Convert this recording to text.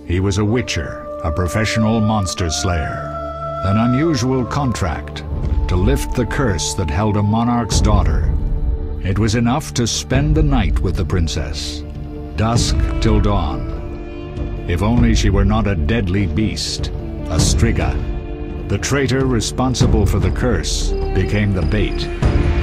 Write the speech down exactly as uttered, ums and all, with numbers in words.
He was a witcher, a professional monster slayer. An unusual contract to lift the curse that held a monarch's daughter. It was enough to spend the night with the princess, dusk till dawn. If only she were not a deadly beast, a striga. The traitor responsible for the curse became the bait.